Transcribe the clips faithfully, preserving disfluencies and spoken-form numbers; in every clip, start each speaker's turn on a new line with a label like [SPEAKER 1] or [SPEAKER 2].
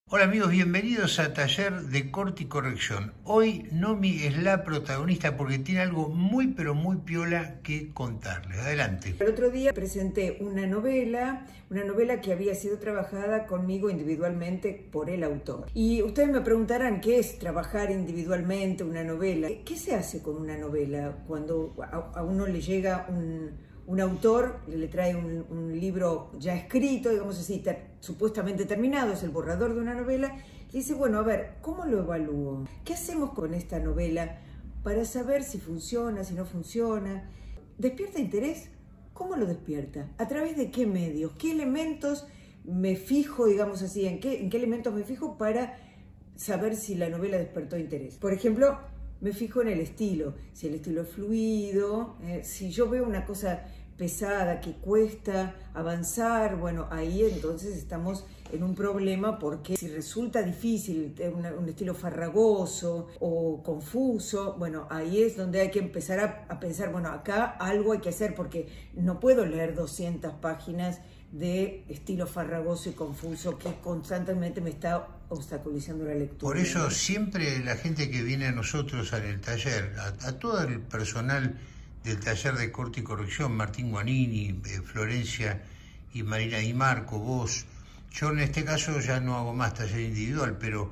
[SPEAKER 1] Hola amigos, bienvenidos a Taller de Corte y Corrección. Hoy Nomi es la protagonista porque tiene algo muy pero muy piola que contarles. Adelante.
[SPEAKER 2] El otro día presenté una novela, una novela que había sido trabajada conmigo individualmente por el autor. Y ustedes me preguntarán qué es trabajar individualmente una novela. ¿Qué se hace con una novela cuando a, a uno le llega un... Un autor le trae un, un libro ya escrito, digamos así, ter, supuestamente terminado, es el borrador de una novela, y dice, bueno, a ver, ¿cómo lo evalúo? ¿Qué hacemos con esta novela para saber si funciona, si no funciona? ¿Despierta interés? ¿Cómo lo despierta? ¿A través de qué medios? ¿Qué elementos me fijo, digamos así, en qué, en qué elementos me fijo para saber si la novela despertó interés? Por ejemplo, me fijo en el estilo, si el estilo es fluido, eh, si yo veo una cosa pesada que cuesta avanzar, bueno, ahí entonces estamos en un problema porque si resulta difícil, una, un estilo farragoso o confuso, bueno, ahí es donde hay que empezar a, a pensar, bueno, acá algo hay que hacer porque no puedo leer doscientas páginas de estilo farragoso y confuso que constantemente me está obstaculizando la lectura.
[SPEAKER 1] Por eso siempre la gente que viene a nosotros en el taller, a, a todo el personal del taller de corte y corrección, Martín Guanini, eh, Florencia y Marina Di Marco, vos, yo en este caso ya no hago más taller individual, pero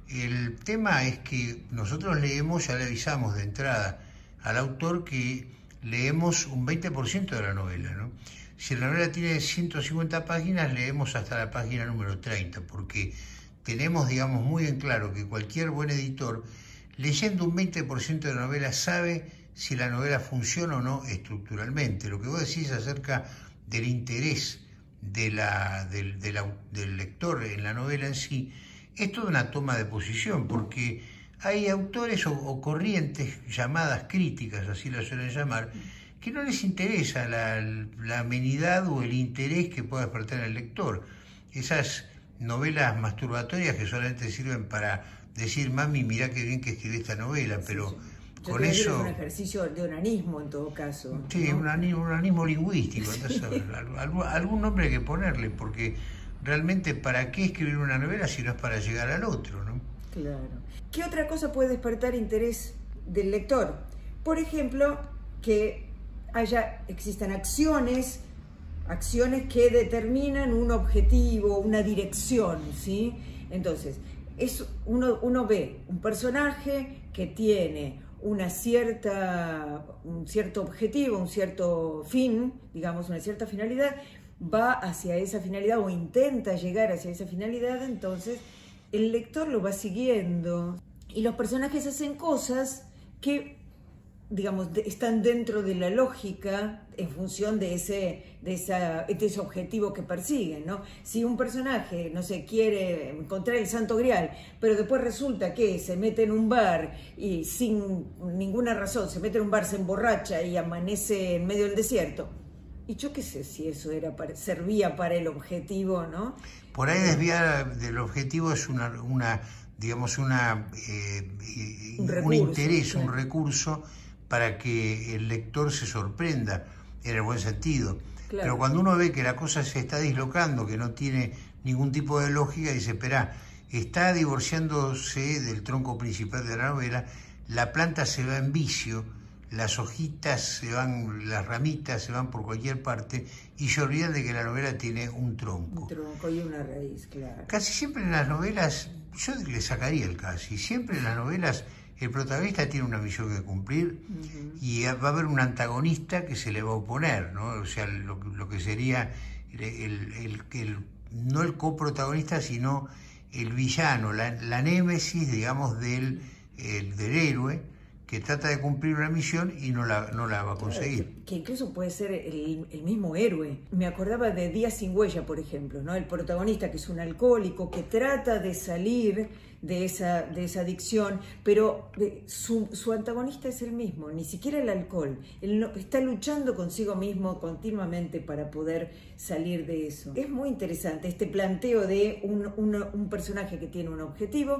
[SPEAKER 1] el tema es que nosotros leemos, ya le avisamos de entrada al autor que leemos un veinte por ciento de la novela, ¿no? Si la novela tiene ciento cincuenta páginas, leemos hasta la página número treinta, porque tenemos, digamos, muy en claro que cualquier buen editor, leyendo un veinte por ciento de la novela, sabe si la novela funciona o no estructuralmente. Lo que vos decís acerca del interés de la, del, de la, del lector en la novela en sí, es toda una toma de posición, porque hay autores o, o corrientes llamadas críticas, así las suelen llamar, que no les interesa la, la amenidad o el interés que pueda despertar en el lector. Esas novelas masturbatorias que solamente sirven para decir, mami, mirá qué bien que escribí esta novela, pero sí, sí. Con eso...
[SPEAKER 2] Es un ejercicio de onanismo en todo caso.
[SPEAKER 1] Sí, ¿no? un onanismo, un onanismo lingüístico, entonces sí. algún, algún nombre hay que ponerle, porque realmente ¿para qué escribir una novela si no es para llegar al otro, ¿no?
[SPEAKER 2] Claro. ¿Qué otra cosa puede despertar interés del lector? Por ejemplo, que haya, existan acciones, acciones que determinan un objetivo, una dirección, ¿sí? Entonces, es, uno, uno ve un personaje que tiene una cierta, un cierto objetivo, un cierto fin, digamos, una cierta finalidad, va hacia esa finalidad o intenta llegar hacia esa finalidad, entonces el lector lo va siguiendo y los personajes hacen cosas que, digamos, de, están dentro de la lógica en función de ese, de, esa, de ese objetivo que persiguen, ¿no? Si un personaje, no sé, quiere encontrar el Santo Grial, pero después resulta que se mete en un bar y sin ninguna razón se mete en un bar, se emborracha y amanece en medio del desierto, y yo qué sé si eso era para, servía para el objetivo, ¿no?
[SPEAKER 1] Por ahí desviar del objetivo es una, una digamos, una, eh, un, recurso, un interés, claro. Un recurso para que el lector se sorprenda, en el buen sentido. Claro. Pero cuando uno ve que la cosa se está dislocando, que no tiene ningún tipo de lógica, dice, espera, está divorciándose del tronco principal de la novela, la planta se va en vicio, las hojitas se van, las ramitas se van por cualquier parte y se olvidan de que la novela tiene un tronco.
[SPEAKER 2] Un tronco y una raíz, claro.
[SPEAKER 1] Casi siempre en las novelas, yo le sacaría el casi, siempre en las novelas el protagonista tiene una misión que cumplir, uh-huh. Y va a haber un antagonista que se le va a oponer, ¿no? O sea, lo, lo que sería el, el, el, el, no el coprotagonista, sino el villano, la, la némesis, digamos, del, el, del héroe, que trata de cumplir una misión y no la, no la va a conseguir.
[SPEAKER 2] Claro, que incluso puede ser el, el mismo héroe. Me acordaba de Días sin huella, por ejemplo, ¿no? El protagonista que es un alcohólico, que trata de salir de esa, de esa adicción, pero su, su antagonista es el mismo, ni siquiera el alcohol. Él no, está luchando consigo mismo continuamente para poder salir de eso. Es muy interesante este planteo de un, un, un personaje que tiene un objetivo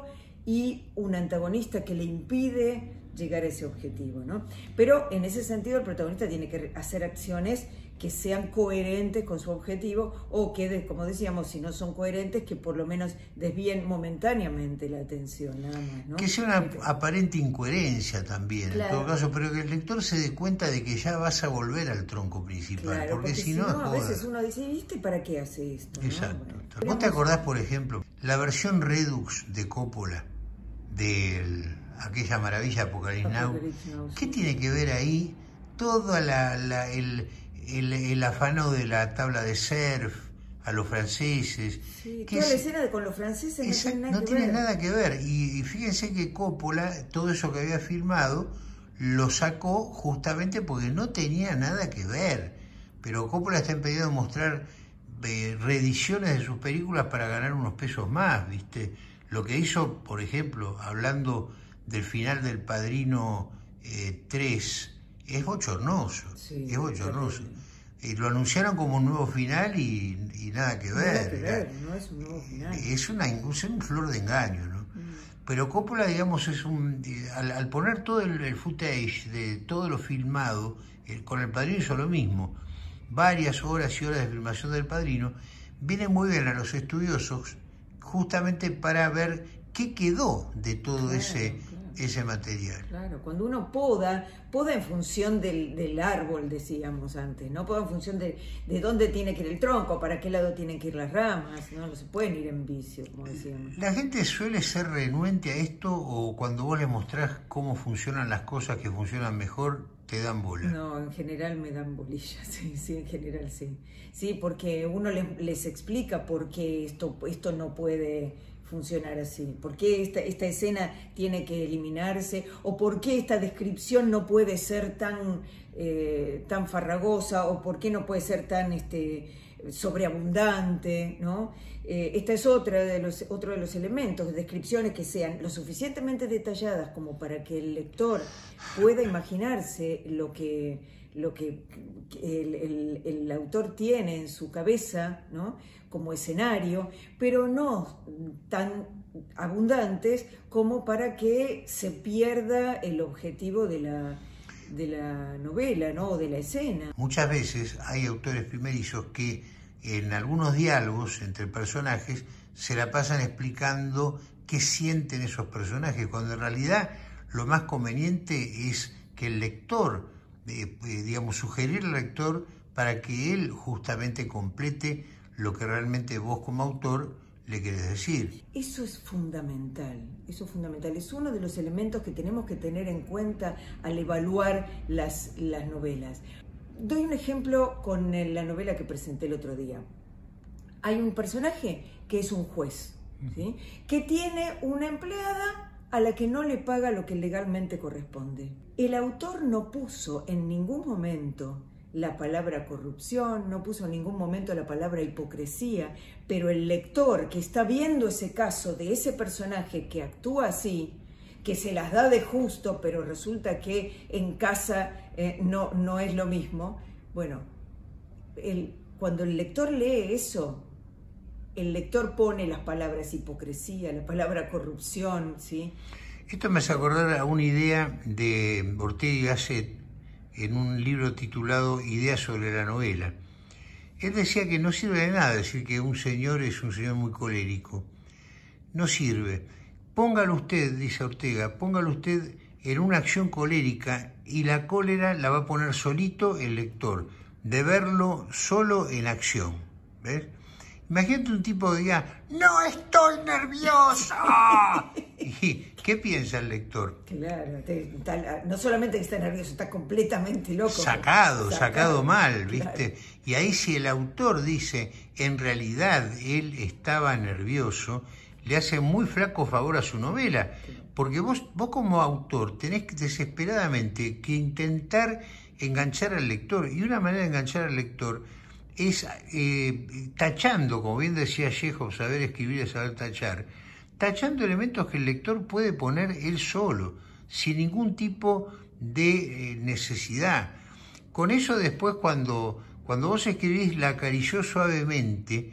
[SPEAKER 2] y un antagonista que le impide llegar a ese objetivo, ¿no? Pero en ese sentido el protagonista tiene que hacer acciones que sean coherentes con su objetivo, o que, como decíamos, si no son coherentes, que por lo menos desvíen momentáneamente la atención, nada más, ¿no?
[SPEAKER 1] Que sea una aparente incoherencia también, claro. En todo caso, pero que el lector se dé cuenta de que ya vas a volver al tronco principal,
[SPEAKER 2] claro,
[SPEAKER 1] porque,
[SPEAKER 2] porque
[SPEAKER 1] si
[SPEAKER 2] si
[SPEAKER 1] no,
[SPEAKER 2] no a veces uno dice, ¿viste para qué hace esto?
[SPEAKER 1] Exacto.
[SPEAKER 2] ¿No? Bueno,
[SPEAKER 1] ¿Vos te acordás, por ejemplo, la versión Redux de Coppola, de aquella maravilla Apocalypse Now?
[SPEAKER 2] Now,
[SPEAKER 1] ¿Qué
[SPEAKER 2] sí.
[SPEAKER 1] tiene que ver ahí todo la, la, el, el, el afano de la tabla de surf a los franceses?
[SPEAKER 2] Sí,
[SPEAKER 1] que
[SPEAKER 2] toda
[SPEAKER 1] es,
[SPEAKER 2] la escena de con los franceses
[SPEAKER 1] esa,
[SPEAKER 2] no tiene nada
[SPEAKER 1] no
[SPEAKER 2] que
[SPEAKER 1] tiene
[SPEAKER 2] ver.
[SPEAKER 1] nada que ver. Y, y fíjense que Coppola, todo eso que había filmado, lo sacó justamente porque no tenía nada que ver. Pero Coppola está empeñado en mostrar eh, reediciones de sus películas para ganar unos pesos más, ¿viste? Lo que hizo, por ejemplo, hablando del final del Padrino eh, tres, es bochornoso,
[SPEAKER 2] Sí,
[SPEAKER 1] es bochornoso.
[SPEAKER 2] Sí.
[SPEAKER 1] Eh, lo anunciaron como un nuevo final y, y nada que ver.
[SPEAKER 2] Nada que ver, no es un nuevo final.
[SPEAKER 1] Es una, es un flor de engaño, ¿no?
[SPEAKER 2] Mm.
[SPEAKER 1] Pero Coppola, digamos, es un al, al poner todo el, el footage de todo lo filmado, eh, con El Padrino hizo lo mismo, varias horas y horas de filmación del Padrino, viene muy bien a los estudiosos justamente para ver qué quedó de todo
[SPEAKER 2] claro,
[SPEAKER 1] ese,
[SPEAKER 2] claro.
[SPEAKER 1] ese material.
[SPEAKER 2] Claro, cuando uno poda, poda en función del, del árbol, decíamos antes, ¿no? Poda en función de, de dónde tiene que ir el tronco, para qué lado tienen que ir las ramas, ¿no? No se pueden ir en vicio, como decíamos.
[SPEAKER 1] La gente suele ser renuente a esto, o cuando vos les mostrás cómo funcionan las cosas que funcionan mejor, te dan bola.
[SPEAKER 2] No, en general me dan bolillas, sí, sí, en general sí. Sí, porque uno les, les explica por qué esto, esto no puede funcionar así, por qué esta, esta escena tiene que eliminarse, o por qué esta descripción no puede ser tan, eh, tan farragosa, o por qué no puede ser tan este, sobreabundante, ¿no? Eh, esta es otra de los, otro de los elementos, descripciones que sean lo suficientemente detalladas como para que el lector pueda imaginarse lo que, lo que el, el, el autor tiene en su cabeza, ¿no? Como escenario, pero no tan abundantes como para que se pierda el objetivo de la, de la novela, ¿no? O de la escena.
[SPEAKER 1] Muchas veces hay autores primerizos que en algunos diálogos entre personajes se la pasan explicando qué sienten esos personajes, cuando en realidad lo más conveniente es que el lector, eh, eh, digamos, sugerir al lector para que él justamente complete lo que realmente vos como autor le querés decir.
[SPEAKER 2] Eso es fundamental, eso es fundamental, es uno de los elementos que tenemos que tener en cuenta al evaluar las, las novelas. Doy un ejemplo con la novela que presenté el otro día. Hay un personaje que es un juez, ¿sí? Que tiene una empleada a la que no le paga lo que legalmente corresponde. El autor no puso en ningún momento la palabra corrupción, no puso en ningún momento la palabra hipocresía, pero el lector que está viendo ese caso de ese personaje que actúa así, que se las da de justo, pero resulta que en casa eh, no, no es lo mismo. Bueno, el, cuando el lector lee eso, el lector pone las palabras hipocresía, la palabra corrupción, ¿sí?
[SPEAKER 1] Esto me hace acordar a una idea de Ortega y Gasset en un libro titulado Ideas sobre la novela. Él decía que no sirve de nada decir que un señor es un señor muy colérico. No sirve. Póngalo usted, dice Ortega, póngalo usted en una acción colérica y la cólera la va a poner solito el lector, de verlo solo en acción. ¿Ves? Imagínate un tipo que diga, ¡no estoy nervioso! ¿Y qué piensa el lector?
[SPEAKER 2] Claro, te, está, no solamente que está nervioso, está completamente loco.
[SPEAKER 1] Sacado, sacado, sacado mal, ¿viste?
[SPEAKER 2] Claro.
[SPEAKER 1] Y ahí si el autor dice, en realidad él estaba nervioso, le hace muy flaco favor a su novela, porque vos, vos como autor tenés desesperadamente que intentar enganchar al lector, y una manera de enganchar al lector es eh, tachando, como bien decía Chekhov, saber escribir es saber tachar, tachando elementos que el lector puede poner él solo, sin ningún tipo de eh, necesidad. Con eso después cuando, cuando vos escribís la acarició suavemente,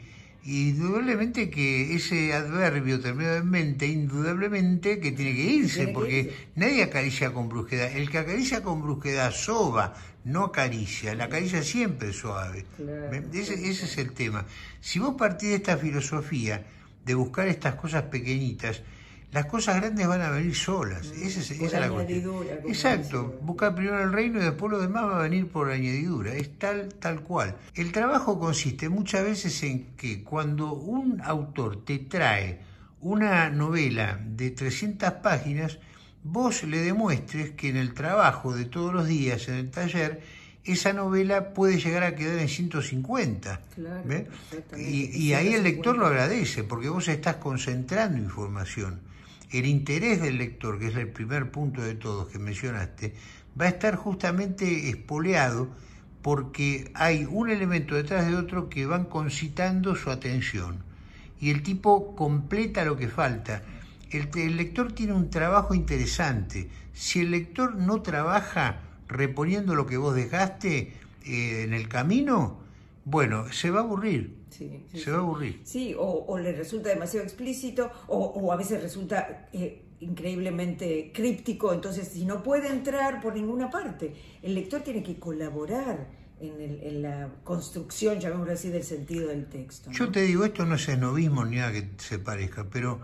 [SPEAKER 1] Indudablemente que ese adverbio terminado en mente, indudablemente que tiene que irse,
[SPEAKER 2] Tiene que
[SPEAKER 1] porque
[SPEAKER 2] irse.
[SPEAKER 1] nadie acaricia con brusquedad. El que acaricia con brusquedad soba, no acaricia. La caricia siempre es suave.
[SPEAKER 2] Claro,
[SPEAKER 1] ese,
[SPEAKER 2] claro,
[SPEAKER 1] ese es
[SPEAKER 2] claro.
[SPEAKER 1] el tema. Si vos partís de esta filosofía de buscar estas cosas pequeñitas, las cosas grandes van a venir solas.
[SPEAKER 2] Mm,
[SPEAKER 1] Esa es, esa
[SPEAKER 2] por
[SPEAKER 1] es la
[SPEAKER 2] añadidura,
[SPEAKER 1] cuestión.
[SPEAKER 2] como
[SPEAKER 1] Exacto.
[SPEAKER 2] dice.
[SPEAKER 1] Buscar primero el reino y después lo demás va a venir por añadidura. Es tal, tal cual. El trabajo consiste muchas veces en que cuando un autor te trae una novela de trescientas páginas, vos le demuestres que en el trabajo de todos los días, en el taller, esa novela puede llegar a quedar en ciento cincuenta.
[SPEAKER 2] Claro,
[SPEAKER 1] ¿Ves?
[SPEAKER 2] exactamente.
[SPEAKER 1] Y, y ahí el lector lo agradece, porque vos estás concentrando información. El interés del lector, que es el primer punto de todos que mencionaste, va a estar justamente espoleado porque hay un elemento detrás de otro que van concitando su atención. Y el tipo completa lo que falta. El, el lector tiene un trabajo interesante. Si el lector no trabaja reponiendo lo que vos dejaste eh, en el camino, bueno, se va a aburrir.
[SPEAKER 2] Sí, sí,
[SPEAKER 1] se
[SPEAKER 2] sí.
[SPEAKER 1] va a aburrir.
[SPEAKER 2] Sí, o, o le resulta demasiado explícito, o, o a veces resulta eh, increíblemente críptico, entonces si no puede entrar por ninguna parte, el lector tiene que colaborar en, el, en la construcción, llamémoslo así, del sentido del texto, ¿no?
[SPEAKER 1] Yo te digo, esto no es esnovismo ni nada que se parezca, pero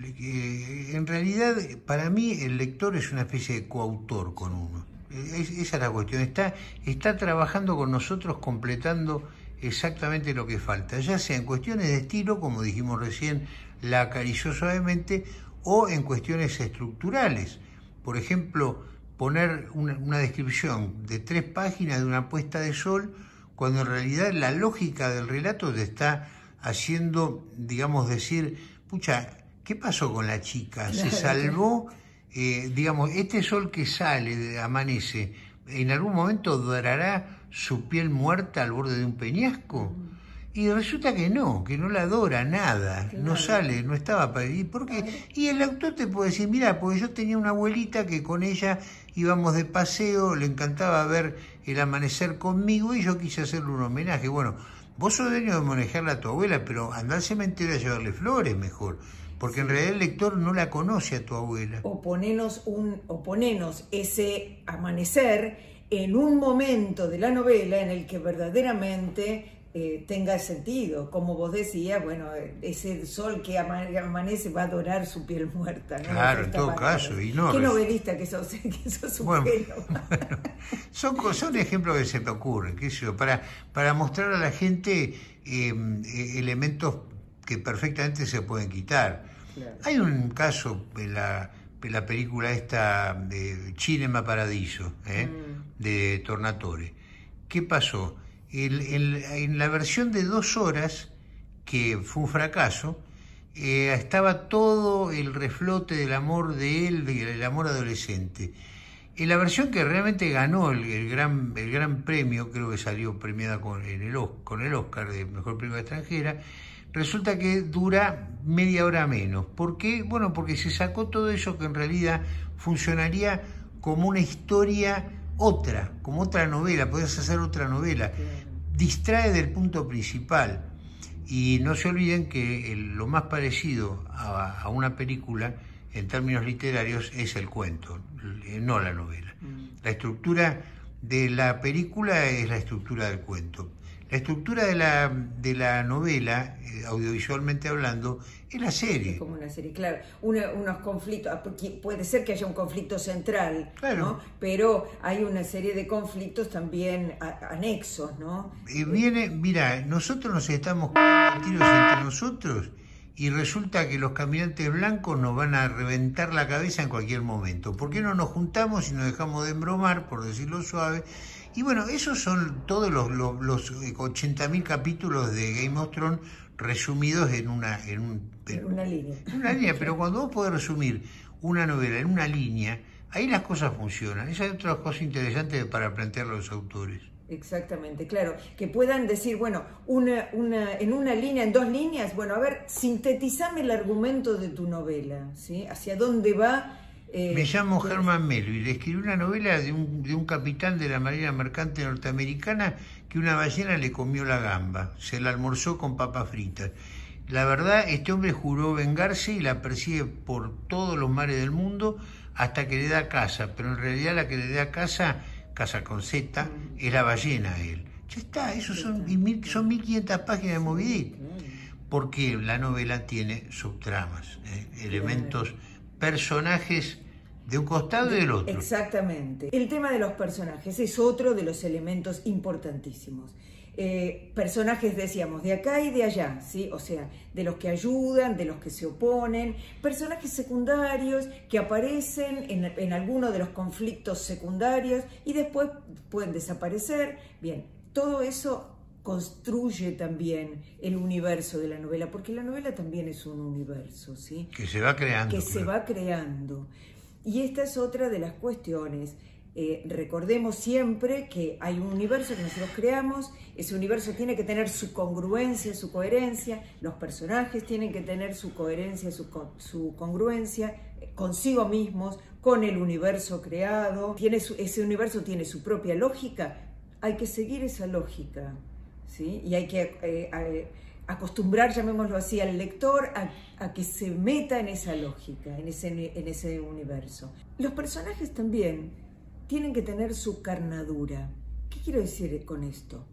[SPEAKER 1] eh, en realidad para mí el lector es una especie de coautor con uno. Es, esa es la cuestión, está, está trabajando con nosotros completando exactamente lo que falta, ya sea en cuestiones de estilo, como dijimos recién, la acarició suavemente, o en cuestiones estructurales. Por ejemplo, poner una, una descripción de tres páginas de una puesta de sol, cuando en realidad la lógica del relato te está haciendo, digamos, decir, pucha, ¿qué pasó con la chica? ¿Se salvó? Eh, digamos, este sol que sale, amanece, ¿en algún momento dorará su piel muerta al borde de un peñasco? Y resulta que no, que no la adora nada, claro. No sale, no estaba para ir. ¿Por qué? Y el autor te puede decir, mira, porque yo tenía una abuelita que con ella íbamos de paseo, le encantaba ver el amanecer conmigo y yo quise hacerle un homenaje. Bueno, vos sos dueño de homenajearle a tu abuela, pero andá al cementerio a llevarle flores mejor. Porque sí. En realidad el lector no la conoce a tu abuela.
[SPEAKER 2] O ponenos, un, o ponenos ese amanecer en un momento de la novela en el que verdaderamente eh, tenga sentido. Como vos decías, bueno, ese sol que amanece va a dorar su piel muerta, ¿no?
[SPEAKER 1] Claro, en todo caso. Y no,
[SPEAKER 2] ¿Qué novelista que sos? Que sos un
[SPEAKER 1] bueno,
[SPEAKER 2] pelo.
[SPEAKER 1] Bueno, son, son ejemplos que se me ocurren, qué sé yo, para, para mostrar a la gente eh, elementos que perfectamente se pueden quitar. Claro. Hay un caso en la, en la película esta de Cinema Paradiso, ¿eh? mm. de Tornatore. ¿Qué pasó? El, el, en la versión de dos horas, que fue un fracaso, eh, estaba todo el reflote del amor de él, del amor adolescente. En la versión que realmente ganó el, el, gran, el gran premio, creo que salió premiada con, en el, con el Oscar de Mejor Película Extranjera, resulta que dura media hora menos. ¿Por qué? Bueno, porque se sacó todo eso que en realidad funcionaría como una historia otra, como otra novela, podés hacer otra novela. Distrae del punto principal. Y no se olviden que el, lo más parecido a, a una película en términos literarios es el cuento, no la novela. La estructura de la película es la estructura del cuento. La estructura de la, de la novela, eh, audiovisualmente hablando, es la serie.
[SPEAKER 2] Es como una serie, claro. Una, unos conflictos, puede ser que haya un conflicto central, claro. ¿no? Pero hay una serie de conflictos también a, anexos, ¿no?
[SPEAKER 1] Eh, viene, mira, nosotros nos estamos cagando tiros entre nosotros y resulta que los caminantes blancos nos van a reventar la cabeza en cualquier momento. ¿Por qué no nos juntamos y nos dejamos de embromar, por decirlo suave? Y bueno, esos son todos los, los, los ochenta mil capítulos de Game of Thrones resumidos en una, en un,
[SPEAKER 2] en una línea.
[SPEAKER 1] En una línea, pero cuando vos podés resumir una novela en una línea, ahí las cosas funcionan. Esa es otra cosa interesante para plantear a los autores.
[SPEAKER 2] Exactamente, claro, que puedan decir, bueno, una, una, en una línea, en dos líneas, bueno, a ver, sintetizame el argumento de tu novela, ¿sí? ¿Hacia dónde va
[SPEAKER 1] Eh, Me llamo Germán Melville, escribí una novela de un, de un capitán de la Marina Mercante norteamericana que una ballena le comió la gamba, se la almorzó con papas fritas. La verdad, este hombre juró vengarse y la persigue por todos los mares del mundo hasta que le da caza, pero en realidad la que le da caza, caza con Z, es la ballena a él. Ya está, eso son, son mil quinientas páginas de Moby Dick, porque la novela tiene subtramas, eh, elementos, personajes de un costado y del otro.
[SPEAKER 2] Exactamente. El tema de los personajes es otro de los elementos importantísimos. Eh, personajes, decíamos, de acá y de allá, ¿sí? O sea, de los que ayudan, de los que se oponen, personajes secundarios que aparecen en, en alguno de los conflictos secundarios y después pueden desaparecer. Bien, todo eso construye también el universo de la novela, porque la novela también es un universo, ¿sí?
[SPEAKER 1] Que se va creando.
[SPEAKER 2] Que se va creando. Y esta es otra de las cuestiones. Eh, recordemos siempre que hay un universo que nosotros creamos, ese universo tiene que tener su congruencia, su coherencia, los personajes tienen que tener su coherencia, su, su congruencia consigo mismos, con el universo creado. Tiene su, ese universo tiene su propia lógica, hay que seguir esa lógica, ¿sí? Y hay que eh, acostumbrar, llamémoslo así, al lector a, a que se meta en esa lógica, en ese, en ese universo. Los personajes también tienen que tener su carnadura. ¿Qué quiero decir con esto?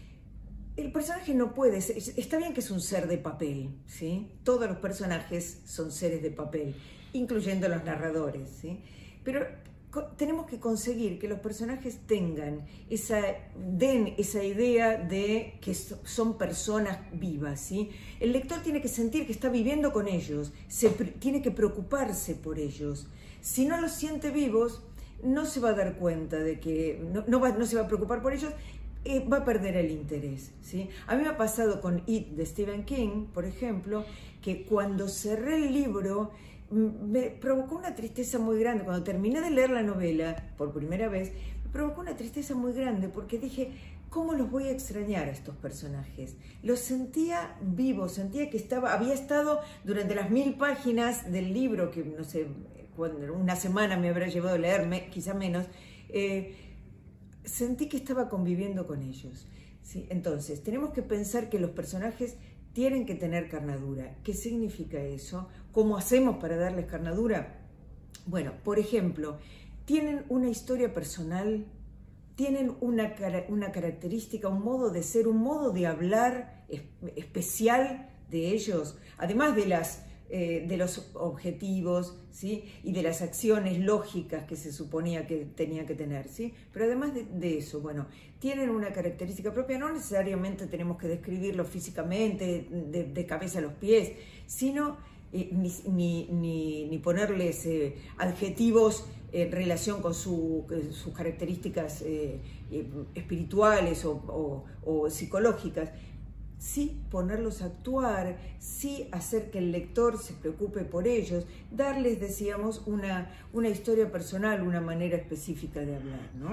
[SPEAKER 2] El personaje no puede ser, está bien que es un ser de papel, ¿sí? Todos los personajes son seres de papel, incluyendo los narradores, ¿sí? Pero tenemos que conseguir que los personajes tengan esa, den esa idea de que son personas vivas, ¿sí? El lector tiene que sentir que está viviendo con ellos, se, tiene que preocuparse por ellos. Si no los siente vivos, no se va a dar cuenta de que, no, no, va, no se va a preocupar por ellos, eh, va a perder el interés, ¿sí? A mí me ha pasado con It de Stephen King, por ejemplo, que cuando cerré el libro me provocó una tristeza muy grande. Cuando terminé de leer la novela por primera vez, me provocó una tristeza muy grande porque dije, ¿cómo los voy a extrañar a estos personajes? Los sentía vivos, sentía que estaba, había estado durante las mil páginas del libro, que no sé, cuando una semana me habrá llevado a leerme, quizá menos, eh, sentí que estaba conviviendo con ellos, ¿sí? Entonces, tenemos que pensar que los personajes tienen que tener carnadura. ¿Qué significa eso? ¿Cómo hacemos para darles carnadura? Bueno, por ejemplo, tienen una historia personal, tienen una, una característica, un modo de ser, un modo de hablar especial de ellos, además de las Eh, de los objetivos, ¿sí? Y de las acciones lógicas que se suponía que tenía que tener, ¿sí? Pero además de, de eso, bueno, tienen una característica propia, no necesariamente tenemos que describirlo físicamente, de, de cabeza a los pies, sino eh, ni, ni, ni, ni ponerles eh, adjetivos en relación con su, sus características eh, eh, espirituales o, o, o psicológicas. Sí ponerlos a actuar, sí hacer que el lector se preocupe por ellos, darles, decíamos, una, una historia personal, una manera específica de hablar, ¿no?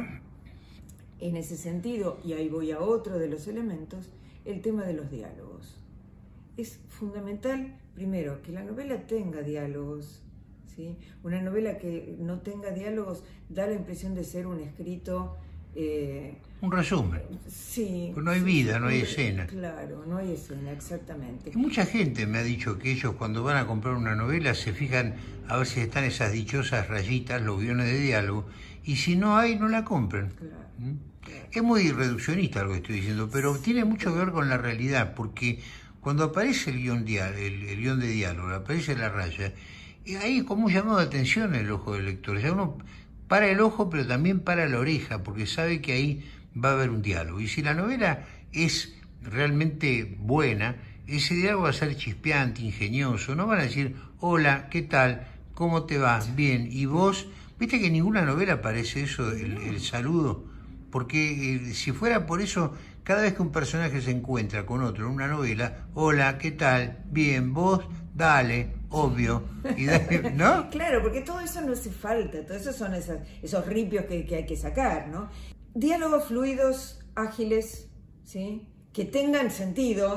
[SPEAKER 2] En ese sentido, y ahí voy a otro de los elementos, el tema de los diálogos. Es fundamental, primero, que la novela tenga diálogos, ¿sí? Una novela que no tenga diálogos da la impresión de ser un escrito... Eh,
[SPEAKER 1] un resumen.
[SPEAKER 2] Sí.
[SPEAKER 1] Pues no hay vida, no hay escena.
[SPEAKER 2] Claro, no hay escena, exactamente.
[SPEAKER 1] Y mucha gente me ha dicho que ellos cuando van a comprar una novela se fijan a ver si están esas dichosas rayitas, los guiones de diálogo, y si no hay, no la compran. Claro, ¿Mm? Claro. Es muy reduccionista lo que estoy diciendo, pero tiene mucho que ver con la realidad, porque cuando aparece el guión, el, el guión de diálogo, aparece la raya, y ahí como un llamado de atención en el ojo del lector. Ya uno para el ojo, pero también para la oreja, porque sabe que ahí va a haber un diálogo. Y si la novela es realmente buena, ese diálogo va a ser chispeante, ingenioso. No van a decir, hola, ¿qué tal? ¿Cómo te va? Bien. ¿Y vos? ¿Viste que en ninguna novela aparece eso, el, el saludo? Porque eh, si fuera por eso, cada vez que un personaje se encuentra con otro en una novela, hola, ¿qué tal? Bien, ¿vos? Dale, obvio, y dale, ¿no?
[SPEAKER 2] Claro, porque todo eso no hace falta, todo eso son esas, esos ripios que, que hay que sacar, ¿no? Diálogos fluidos, ágiles, ¿sí? Que tengan sentido,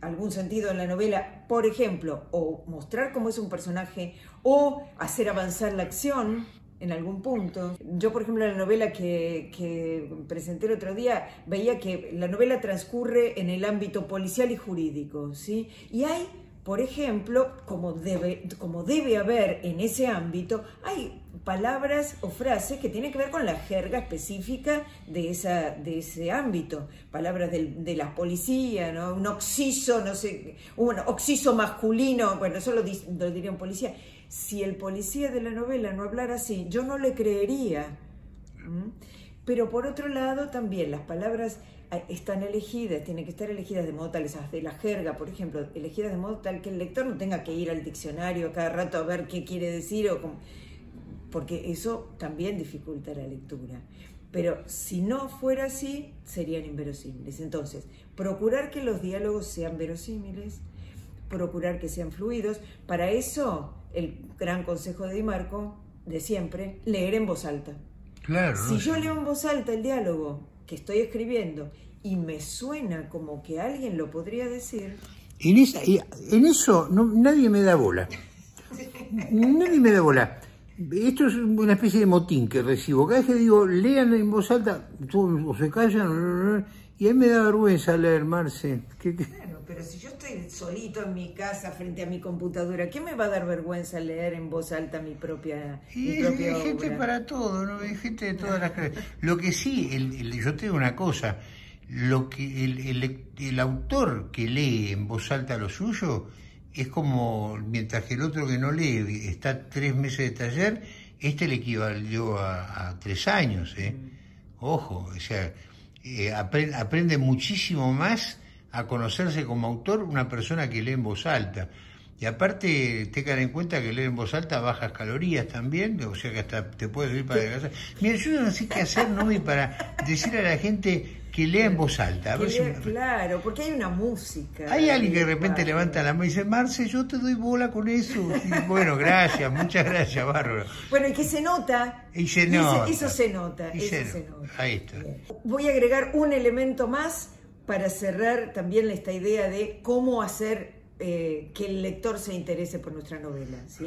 [SPEAKER 2] algún sentido en la novela, por ejemplo, o mostrar cómo es un personaje, o hacer avanzar la acción en algún punto. Yo, por ejemplo, en la novela que, que presenté el otro día, veía que la novela transcurre en el ámbito policial y jurídico, ¿sí? Y hay, por ejemplo, como debe, como debe haber en ese ámbito, hay palabras o frases que tienen que ver con la jerga específica de, esa, de ese ámbito. Palabras del, de la policía, ¿no? Un occiso, no sé, un occiso masculino, bueno, eso lo, lo diría un policía. Si el policía de la novela no hablara así, yo no le creería. ¿Mm? Pero por otro lado, también las palabras están elegidas, tienen que estar elegidas de modo tal, esas de la jerga, por ejemplo, elegidas de modo tal que el lector no tenga que ir al diccionario a cada rato a ver qué quiere decir, o cómo, porque eso también dificulta la lectura. Pero si no fuera así, serían inverosímiles. Entonces, procurar que los diálogos sean verosímiles, procurar que sean fluidos. Para eso, el gran consejo de Di Marco, de siempre, leer en voz alta.
[SPEAKER 1] Claro.
[SPEAKER 2] Si
[SPEAKER 1] no
[SPEAKER 2] yo
[SPEAKER 1] sé.
[SPEAKER 2] leo en voz alta el diálogo que estoy escribiendo y me suena como que alguien lo podría decir...
[SPEAKER 1] En, esa, en eso no, nadie me da bola. Nadie me da bola. Esto es una especie de motín que recibo. Cada vez que digo, lean en voz alta, todos se callan, y a mí me da vergüenza leer, Marce. ¿Qué, qué?
[SPEAKER 2] Bueno, pero si yo estoy solito en mi casa frente a mi computadora, ¿qué me va a dar vergüenza leer en voz alta mi propia,
[SPEAKER 1] Y
[SPEAKER 2] mi
[SPEAKER 1] hay,
[SPEAKER 2] propia
[SPEAKER 1] hay gente
[SPEAKER 2] obra?
[SPEAKER 1] para todo, ¿no? Hay gente de todas las clases. Lo que sí, el, el, yo te digo una cosa, lo que el, el, el autor que lee en voz alta lo suyo es como, mientras que el otro que no lee está tres meses de taller, este le equivalió a, a tres años, ¿eh? Ojo, o sea, eh, aprende, aprende muchísimo más a conocerse como autor una persona que lee en voz alta. Y aparte, tengan en cuenta que leer en voz alta bajas calorías también, o sea que hasta te puede servir para adelgazar. Mira, yo no sé qué hacer, Nomi, para decir a la gente que lea en voz alta. A ver
[SPEAKER 2] Lea,
[SPEAKER 1] si...
[SPEAKER 2] Claro, porque hay una música.
[SPEAKER 1] Hay alguien que de repente
[SPEAKER 2] Bárbaro.
[SPEAKER 1] levanta la mano y dice, Marce, yo te doy bola con eso. Y bueno, gracias, muchas gracias, bárbaro.
[SPEAKER 2] Bueno, y que se nota.
[SPEAKER 1] Y se
[SPEAKER 2] Ese-
[SPEAKER 1] nota.
[SPEAKER 2] Eso se nota.
[SPEAKER 1] Y
[SPEAKER 2] Eso
[SPEAKER 1] se
[SPEAKER 2] se
[SPEAKER 1] nota.
[SPEAKER 2] nota.
[SPEAKER 1] Ahí está.
[SPEAKER 2] Bien. Voy a agregar un elemento más para cerrar también esta idea de cómo hacer eh, que el lector se interese por nuestra novela, ¿sí?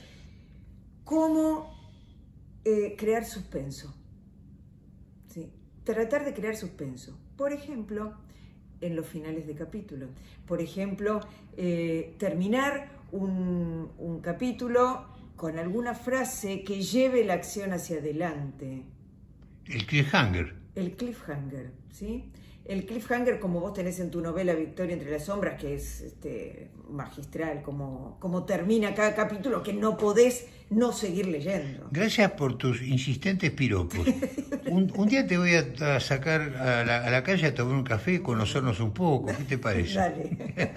[SPEAKER 2] Cómo eh, crear suspenso, ¿sí? Tratar de crear suspenso. Por ejemplo, en los finales de capítulo. Por ejemplo, eh, terminar un, un capítulo con alguna frase que lleve la acción hacia adelante.
[SPEAKER 1] El cliffhanger.
[SPEAKER 2] El cliffhanger, ¿sí? El cliffhanger, como vos tenés en tu novela Victoria entre las sombras, que es este, magistral, como, como termina cada capítulo, que no podés no seguir leyendo.
[SPEAKER 1] Gracias por tus insistentes piropos. Un, un día te voy a, a sacar a la, a la calle a tomar un café y conocernos un poco. ¿Qué te parece?
[SPEAKER 2] Dale.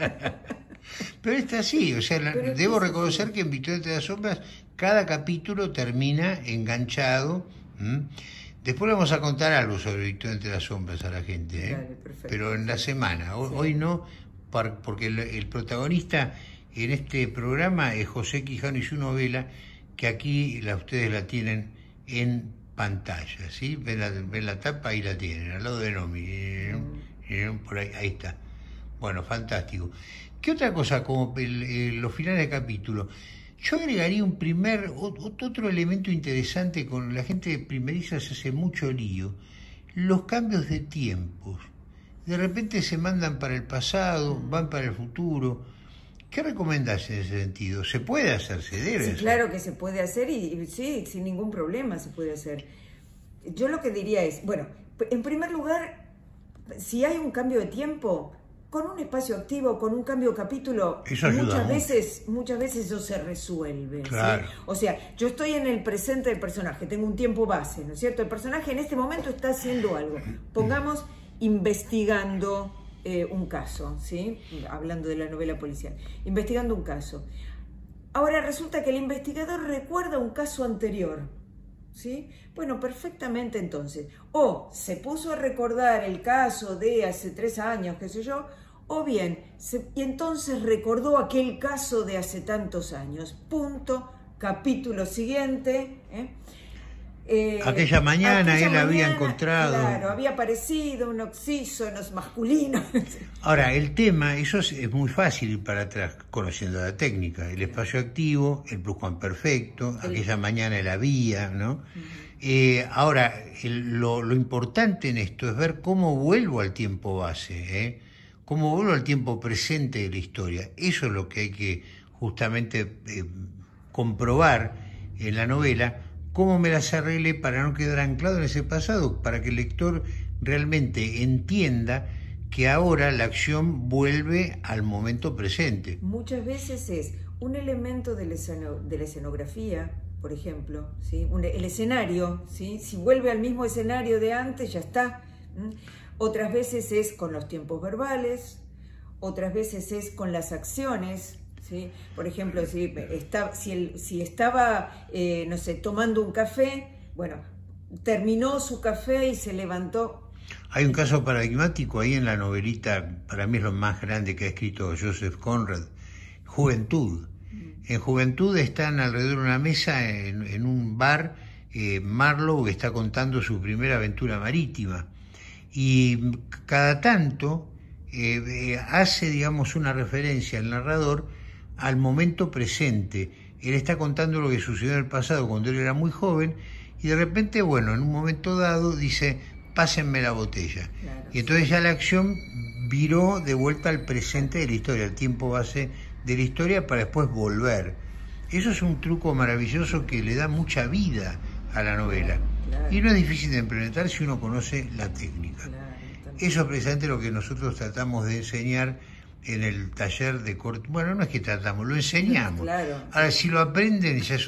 [SPEAKER 1] Pero está así, o sea, la-
[SPEAKER 2] Pero
[SPEAKER 1] debo
[SPEAKER 2] sí, sí,
[SPEAKER 1] reconocer
[SPEAKER 2] sí.
[SPEAKER 1] que en Victoria entre las sombras cada capítulo termina enganchado. ¿M? Después le vamos a contar algo sobre Victoria entre las sombras a la gente, ¿eh?
[SPEAKER 2] Dale, perfecto.
[SPEAKER 1] Pero en la semana. Hoy,
[SPEAKER 2] Sí.
[SPEAKER 1] hoy no, par- porque el, el protagonista en este programa es José Quijano y su novela, que aquí la, ustedes la tienen en pantalla, ¿sí? Ven la, ven la tapa, ahí la tienen, al lado de Nomi.
[SPEAKER 2] Mm.
[SPEAKER 1] Por ahí, ahí está. Bueno, fantástico. ¿Qué otra cosa como el- el- los finales de capítulo? Yo agregaría un primer, ot- otro elemento interesante. Con la gente primeriza se hace mucho lío, los cambios de tiempos. De repente se mandan para el pasado, van para el futuro. ¿Qué recomendás en ese sentido? ¿Se puede hacer? ¿Se debe
[SPEAKER 2] Sí,
[SPEAKER 1] hacer?
[SPEAKER 2] claro que se puede hacer y, y sí, sin ningún problema se puede hacer. Yo lo que diría es, bueno, en primer lugar, si hay un cambio de tiempo, con un espacio activo, con un cambio de capítulo,
[SPEAKER 1] Eso ayuda
[SPEAKER 2] muchas
[SPEAKER 1] mucho.
[SPEAKER 2] veces, muchas veces eso se resuelve. ¿sí?
[SPEAKER 1] Claro.
[SPEAKER 2] O sea, yo estoy en el presente del personaje, tengo un tiempo base, ¿no es cierto? El personaje en este momento está haciendo algo. Pongamos, investigando eh, un caso, ¿sí? Hablando de la novela policial. Investigando un caso. Ahora resulta que el investigador recuerda un caso anterior, ¿sí? Bueno, perfectamente entonces. O se puso a recordar el caso de hace tres años, qué sé yo, o bien, se, y entonces recordó aquel caso de hace tantos años. Punto, capítulo siguiente. ¿eh? Eh,
[SPEAKER 1] aquella mañana
[SPEAKER 2] aquella
[SPEAKER 1] él
[SPEAKER 2] mañana,
[SPEAKER 1] había encontrado...
[SPEAKER 2] Claro, había aparecido un oxígeno masculino.
[SPEAKER 1] Ahora, el tema, eso es, es muy fácil ir para atrás, conociendo la técnica, el espacio activo, el pluscuamperfecto,
[SPEAKER 2] El...
[SPEAKER 1] aquella mañana él había, ¿no? Uh-huh. eh, ahora, el, lo, lo importante en esto es ver cómo vuelvo al tiempo base, ¿eh? Cómo vuelvo al tiempo presente de la historia. Eso es lo que hay que justamente eh, comprobar en la novela, cómo me las arreglé para no quedar anclado en ese pasado, para que el lector realmente entienda que ahora la acción vuelve al momento presente.
[SPEAKER 2] Muchas veces es un elemento de la, esceno, de la escenografía, por ejemplo, ¿sí? un, el escenario, ¿sí? Si vuelve al mismo escenario de antes, ya está. ¿Mm? Otras veces es con los tiempos verbales, otras veces es con las acciones. ¿Sí? Por ejemplo, si, está, si, el, si estaba, eh, no sé, tomando un café, bueno, terminó su café y se levantó.
[SPEAKER 1] Hay un caso paradigmático ahí en la novelita, para mí es lo más grande que ha escrito Joseph Conrad, Juventud. En Juventud están alrededor de una mesa en, en un bar, eh, Marlowe está contando su primera aventura marítima y cada tanto eh, eh, hace, digamos, una referencia al narrador al momento presente. Él está contando lo que sucedió en el pasado cuando él era muy joven y de repente, bueno, en un momento dado dice, pásenme la botella. Claro, y entonces ya la acción viró de vuelta al presente de la historia, al tiempo base de la historia para después volver. Eso es un truco maravilloso que le da mucha vida a la novela. Claro. Y no es difícil de implementar si uno conoce la técnica. Claro, eso es precisamente lo que nosotros tratamos de enseñar en el taller de corte. Bueno, no es que tratamos, lo enseñamos. Claro. Ahora, si lo aprenden, ya es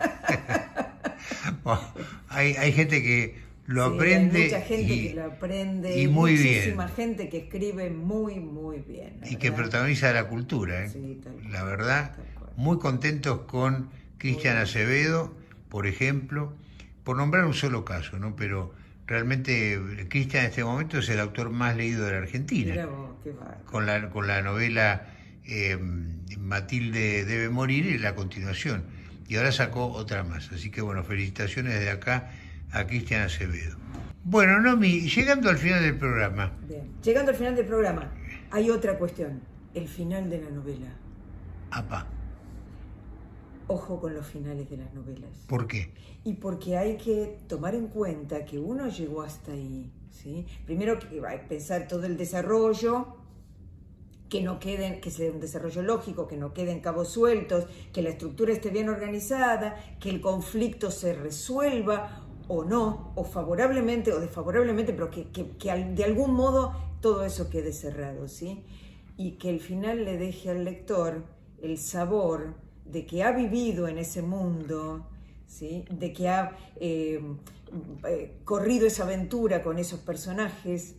[SPEAKER 1] otra. Bueno, hay, hay gente que lo sí, aprende.
[SPEAKER 2] Hay mucha gente y, que lo aprende.
[SPEAKER 1] Y muy
[SPEAKER 2] muchísima
[SPEAKER 1] bien.
[SPEAKER 2] Muchísima gente que escribe muy, muy bien.
[SPEAKER 1] Y verdad. Que protagoniza la cultura. ¿eh? Sí, la verdad, muy contentos con Cristian Acevedo, por ejemplo, por nombrar un solo caso, ¿no? Pero realmente Cristian en este momento es el autor más leído de la Argentina.
[SPEAKER 2] Mira vos, qué
[SPEAKER 1] con la con la novela eh, Matilde debe morir y la continuación. Y ahora sacó otra más. Así que bueno, felicitaciones de acá a Cristian Acevedo. Bueno, Nomi, llegando al final del programa.
[SPEAKER 2] Bien, llegando al final del programa, hay otra cuestión. El final de la novela.
[SPEAKER 1] Apá.
[SPEAKER 2] Ojo con los finales de las novelas.
[SPEAKER 1] ¿Por qué?
[SPEAKER 2] Y porque hay que tomar en cuenta que uno llegó hasta ahí, ¿sí? Primero que va a pensar todo el desarrollo, que no queden, que sea un desarrollo lógico, que no queden cabos sueltos, que la estructura esté bien organizada, que el conflicto se resuelva o no, o favorablemente o desfavorablemente, pero que, que, que de algún modo todo eso quede cerrado, ¿sí? Y que el final le deje al lector el sabor de que ha vivido en ese mundo, ¿sí? De que ha eh, eh, corrido esa aventura con esos personajes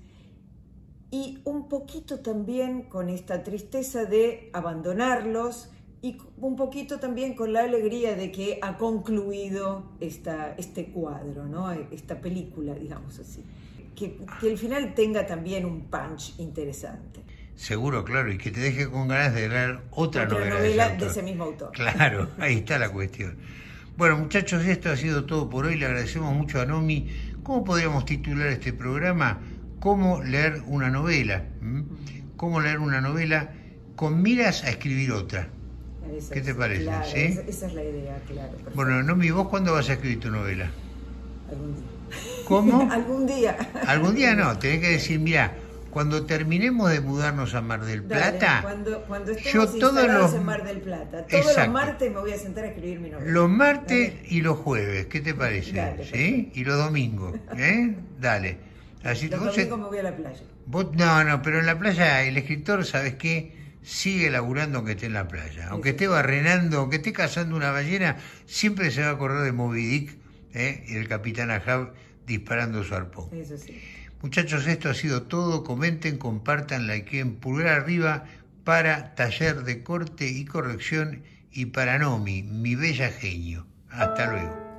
[SPEAKER 2] y un poquito también con esta tristeza de abandonarlos y un poquito también con la alegría de que ha concluido esta, este cuadro, ¿no? Esta película, digamos así. Que, que el final tenga también un punch interesante.
[SPEAKER 1] Seguro, claro, y que te deje con ganas de leer otra,
[SPEAKER 2] otra
[SPEAKER 1] novela,
[SPEAKER 2] novela
[SPEAKER 1] de,
[SPEAKER 2] de ese mismo autor.
[SPEAKER 1] Claro, ahí está la cuestión. Bueno, muchachos, esto ha sido todo por hoy. Le agradecemos mucho a Nomi. ¿Cómo podríamos titular este programa? ¿Cómo leer una novela? ¿Mm? ¿Cómo leer una novela con miras a escribir otra? Esa ¿Qué te parece?
[SPEAKER 2] Claro,
[SPEAKER 1] ¿sí?
[SPEAKER 2] esa, esa es la idea, claro. Perfecto.
[SPEAKER 1] Bueno, Nomi, ¿vos cuándo vas a escribir tu novela?
[SPEAKER 2] Algún día.
[SPEAKER 1] ¿Cómo?
[SPEAKER 2] Algún día.
[SPEAKER 1] Algún día no, tenés que decir, mira, cuando terminemos de mudarnos a Mar del Plata,
[SPEAKER 2] Dale, cuando, cuando estemos yo todos los en Mar del Plata, todos exacto. los martes me voy a sentar a escribir mi novela.
[SPEAKER 1] Los martes Dale. Y los jueves, ¿qué te parece?
[SPEAKER 2] Dale,
[SPEAKER 1] ¿sí? Y los domingos, ¿eh? Dale. Así
[SPEAKER 2] los
[SPEAKER 1] vos
[SPEAKER 2] domingos me voy a la playa.
[SPEAKER 1] Vos, no, no, pero en la playa el escritor, ¿sabes qué? Sigue laburando aunque esté en la playa. Aunque sí, esté sí. barrenando, aunque esté cazando una ballena, siempre se va a acordar de Moby Dick, ¿eh? Y el capitán Ahab disparando su arpón.
[SPEAKER 2] Eso sí.
[SPEAKER 1] Muchachos, esto ha sido todo. Comenten, compartan, likeen, pulgar arriba para Taller de Corte y Corrección y para Nomi, mi bella genio. Hasta luego.